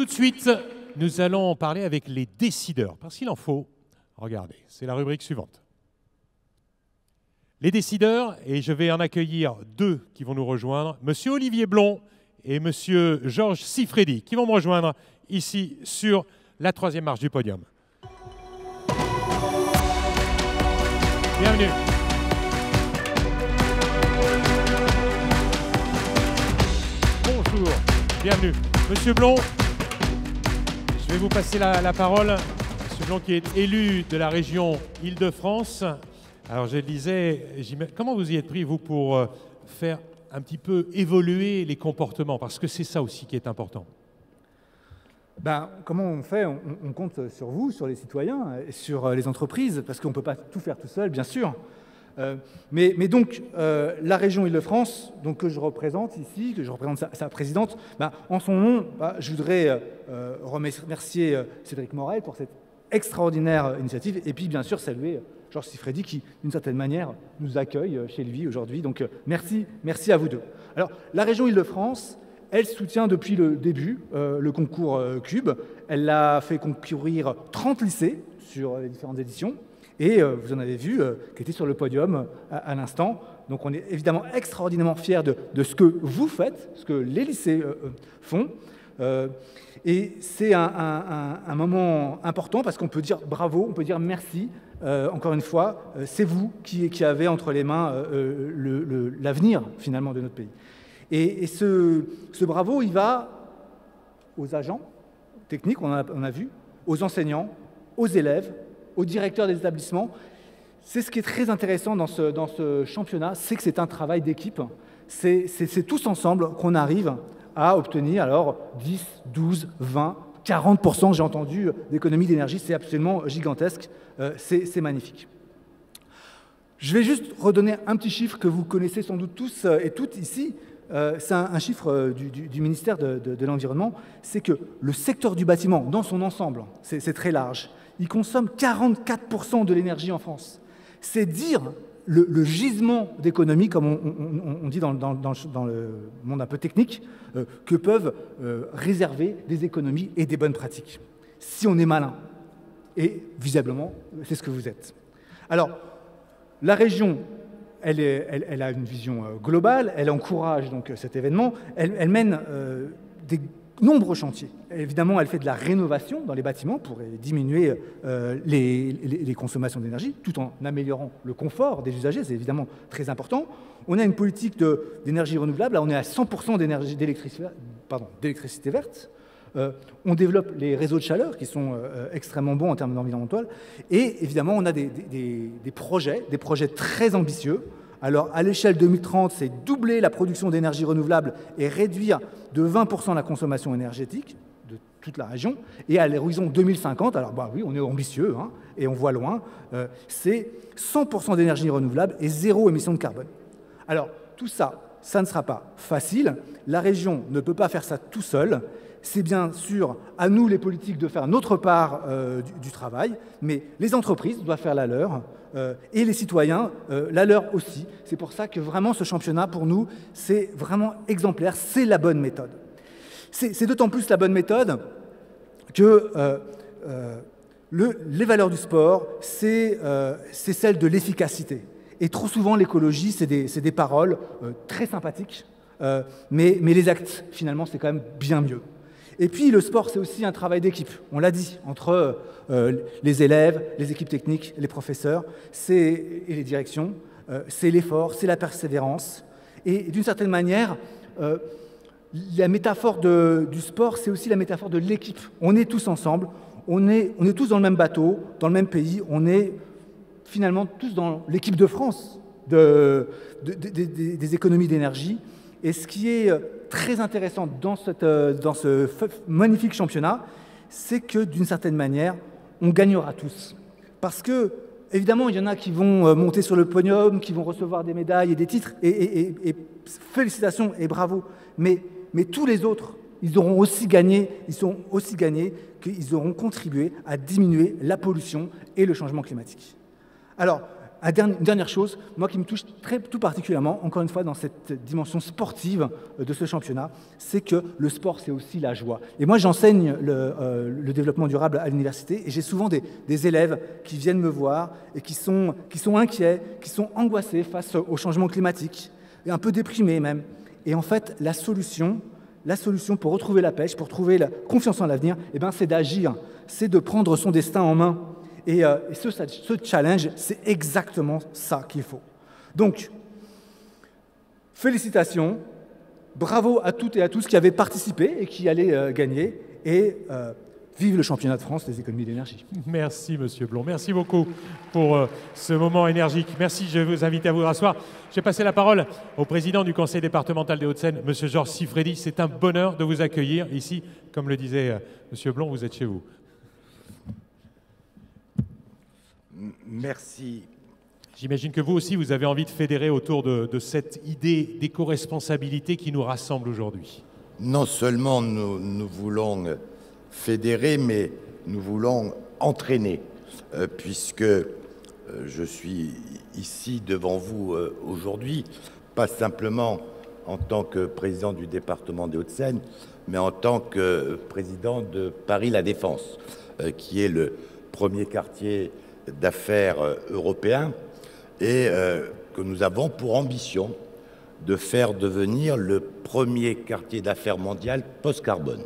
de suite, nous allons parler avec les décideurs, parce qu'il en faut. Regardez, c'est la rubrique suivante. Les décideurs, et je vais en accueillir deux qui vont nous rejoindre, Monsieur Olivier Blond et Monsieur Georges Siffredi, qui vont me rejoindre ici sur la troisième marche du podium. Bienvenue. Bonjour, bienvenue. Monsieur Blond, je vais vous passer la parole. Monsieur Blond qui est élu de la région Île-de-France. Alors je le disais, comment vous y êtes pris, vous, pour faire un petit peu évoluer les comportements? Parce que c'est ça aussi qui est important. Comment on fait? On compte sur vous, sur les citoyens, et sur les entreprises, parce qu'on ne peut pas tout faire tout seul, bien sûr. Mais donc, la région Île-de-France, que je représente ici, que je représente sa présidente, en son nom, je voudrais remercier Cédric Morel pour cette extraordinaire initiative, et puis bien sûr saluer Georges Siffredi qui, d'une certaine manière, nous accueille chez lui aujourd'hui. Donc merci à vous deux. Alors, la région Île-de-France, elle soutient depuis le début le concours Cube. Elle l'a fait concourir 30 lycées sur les différentes éditions. Et vous en avez vu qui était sur le podium à l'instant. Donc on est évidemment extraordinairement fiers de ce que vous faites, ce que les lycées font. Et c'est un moment important parce qu'on peut dire bravo, on peut dire merci. Encore une fois, c'est vous qui avez entre les mains l'avenir finalement de notre pays. Et ce bravo, il va aux agents techniques, on a vu, aux enseignants, aux élèves, aux directeurs des établissements. C'est ce qui est très intéressant dans ce championnat, c'est que c'est un travail d'équipe. C'est tous ensemble qu'on arrive à obtenir alors 10, 12, 20, 40%, j'ai entendu, d'économie d'énergie. C'est absolument gigantesque, c'est magnifique. Je vais juste redonner un petit chiffre que vous connaissez sans doute tous et toutes ici. C'est un chiffre du ministère de l'Environnement, c'est que le secteur du bâtiment, dans son ensemble, c'est très large, il consomme 44% de l'énergie en France. C'est dire le gisement d'économie, comme on dit dans le monde un peu technique, que peuvent réserver des économies et des bonnes pratiques, si on est malin. Et visiblement, c'est ce que vous êtes. Alors, la région, elle a une vision globale, elle encourage donc cet événement, elle mène des nombreux chantiers. Évidemment, elle fait de la rénovation dans les bâtiments pour diminuer les consommations d'énergie, tout en améliorant le confort des usagers, c'est évidemment très important. On a une politique d'énergie renouvelable, là on est à 100% d'électricité verte. On développe les réseaux de chaleur qui sont extrêmement bons en termes environnementaux. Et évidemment, on a des projets très ambitieux. Alors, à l'échelle 2030, c'est doubler la production d'énergie renouvelable et réduire de 20% la consommation énergétique de toute la région. Et à l'horizon 2050, alors oui, on est ambitieux et on voit loin, c'est 100% d'énergie renouvelable et zéro émission de carbone. Alors, tout ça, ça ne sera pas facile. La région ne peut pas faire ça tout seul. C'est bien sûr à nous, les politiques, de faire notre part du travail, mais les entreprises doivent faire la leur, et les citoyens, la leur aussi. C'est pour ça que vraiment ce championnat, pour nous, c'est vraiment exemplaire, c'est la bonne méthode. C'est d'autant plus la bonne méthode que les valeurs du sport, c'est celle de l'efficacité. Et trop souvent, l'écologie, c'est des paroles très sympathiques, mais les actes, finalement, c'est quand même bien mieux. Et puis, le sport, c'est aussi un travail d'équipe, on l'a dit, entre les élèves, les équipes techniques, les professeurs et les directions. C'est l'effort, c'est la persévérance. Et d'une certaine manière, la métaphore du sport, c'est aussi la métaphore de l'équipe. On est tous ensemble, on est tous dans le même bateau, dans le même pays, on est finalement tous dans l'équipe de France des économies d'énergie. Et ce qui est très intéressant dans ce magnifique championnat, c'est que d'une certaine manière, on gagnera tous. Parce que, évidemment, il y en a qui vont monter sur le podium, qui vont recevoir des médailles et des titres, et félicitations et bravo. Mais tous les autres, ils auront aussi gagné, qu'ils auront contribué à diminuer la pollution et le changement climatique. Alors, Une dernière chose, moi qui me touche tout particulièrement, encore une fois dans cette dimension sportive de ce championnat, c'est que le sport, c'est aussi la joie. Et moi, j'enseigne le développement durable à l'université et j'ai souvent des élèves qui viennent me voir et qui sont inquiets, qui sont angoissés face au changement climatique, et un peu déprimés même. Et en fait, la solution pour retrouver la pêche, pour trouver la confiance en l'avenir, eh ben, c'est d'agir, c'est de prendre son destin en main. Et ce challenge, c'est exactement ça qu'il faut. Donc, félicitations, bravo à toutes et à tous qui avaient participé et qui allaient gagner, et vive le championnat de France des économies d'énergie. Merci, Monsieur Blond. Merci beaucoup pour ce moment énergique. Merci, je vous invite à vous rasseoir. J'ai passé la parole au président du conseil départemental des Hauts-de-Seine, Monsieur Georges Siffredi. C'est un bonheur de vous accueillir ici. Comme le disait Monsieur Blond, vous êtes chez vous. Merci. J'imagine que vous aussi, vous avez envie de fédérer autour de cette idée d'éco-responsabilité qui nous rassemble aujourd'hui. Non seulement nous voulons fédérer, mais nous voulons entraîner, puisque je suis ici devant vous aujourd'hui, pas simplement en tant que président du département des Hauts-de-Seine, mais en tant que président de Paris La Défense, qui est le premier quartier d'affaires européen et que nous avons pour ambition de faire devenir le premier quartier d'affaires mondial post-carbone.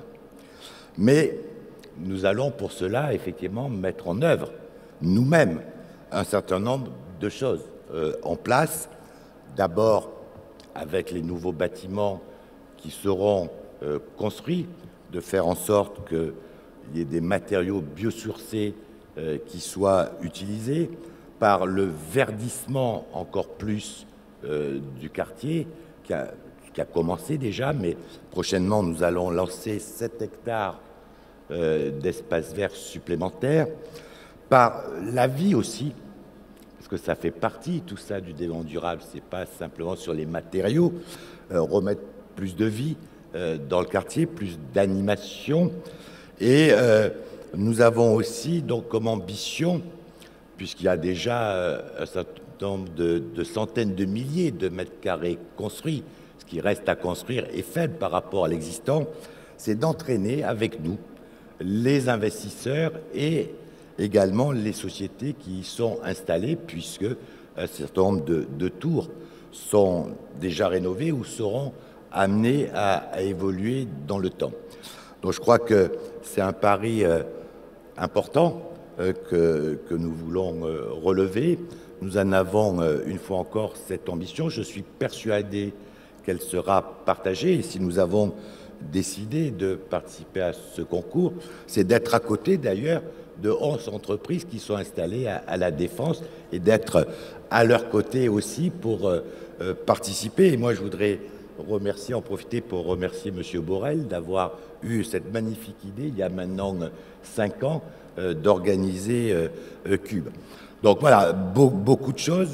Mais nous allons pour cela effectivement mettre en œuvre nous-mêmes un certain nombre de choses en place. D'abord avec les nouveaux bâtiments qui seront construits, de faire en sorte qu'il y ait des matériaux biosourcés qui soient utilisés, par le verdissement encore plus du quartier qui a commencé déjà, mais prochainement nous allons lancer 7 hectares d'espaces verts supplémentaires, par la vie aussi, parce que ça fait partie tout ça du développement durable, c'est pas simplement sur les matériaux, remettre plus de vie dans le quartier, plus d'animation, et nous avons aussi donc comme ambition, puisqu'il y a déjà un certain nombre de centaines de milliers de mètres carrés construits, ce qui reste à construire est faible par rapport à l'existant, c'est d'entraîner avec nous les investisseurs et également les sociétés qui y sont installées, puisque un certain nombre de tours sont déjà rénovées ou seront amenées à évoluer dans le temps. Donc je crois que c'est un pari important que nous voulons relever. Nous en avons une fois encore cette ambition. Je suis persuadé qu'elle sera partagée. Et si nous avons décidé de participer à ce concours, c'est d'être à côté d'ailleurs de 11 entreprises qui sont installées à la Défense et d'être à leur côté aussi pour participer. Et moi, je voudrais en profiter pour remercier M. Borrell d'avoir eu cette magnifique idée, il y a maintenant 5 ans, d'organiser Cube. Donc voilà, beaucoup de choses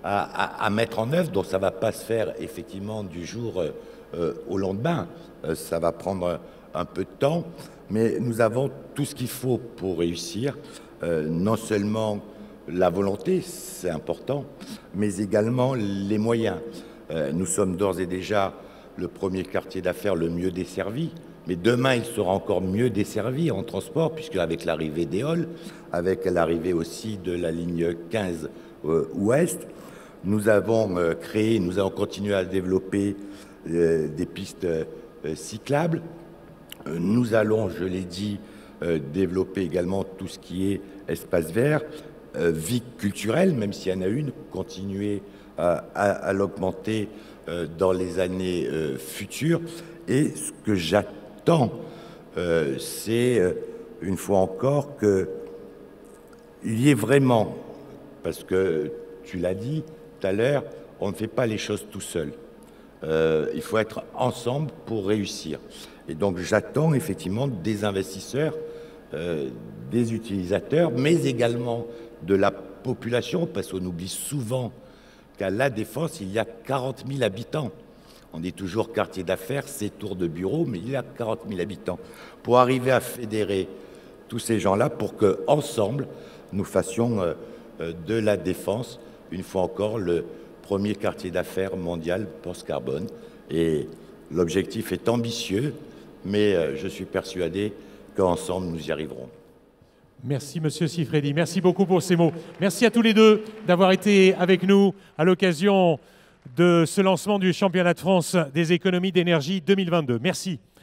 à mettre en œuvre, donc ça ne va pas se faire effectivement du jour au lendemain, ça va prendre un peu de temps, mais nous avons tout ce qu'il faut pour réussir, non seulement la volonté, c'est important, mais également les moyens. Nous sommes d'ores et déjà le premier quartier d'affaires le mieux desservi, mais demain il sera encore mieux desservi en transport, puisque avec l'arrivée d'Éole, avec l'arrivée aussi de la ligne 15 ouest, nous avons créé, nous allons continuer à développer des pistes cyclables. Nous allons, je l'ai dit, développer également tout ce qui est espace vert, vie culturelle, même s'il y en a une, continuer à l'augmenter dans les années futures. Et ce que j'attends, c'est, une fois encore, qu'il y ait vraiment, parce que tu l'as dit tout à l'heure, on ne fait pas les choses tout seul. Il faut être ensemble pour réussir. Et donc j'attends effectivement des investisseurs, des utilisateurs, mais également de la population, parce qu'on oublie souvent qu'à La Défense, il y a 40 000 habitants. On dit toujours quartier d'affaires, c'est tour de bureau, mais il y a 40 000 habitants. Pour arriver à fédérer tous ces gens-là, pour qu'ensemble, nous fassions de La Défense une fois encore, le premier quartier d'affaires mondial post-carbone. Et l'objectif est ambitieux, mais je suis persuadé qu'ensemble, nous y arriverons. Merci, Monsieur Siffredi. Merci beaucoup pour ces mots. Merci à tous les deux d'avoir été avec nous à l'occasion de ce lancement du championnat de France des économies d'énergie 2022. Merci.